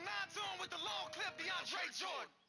9 to him with the long clip, DeAndre Jordan.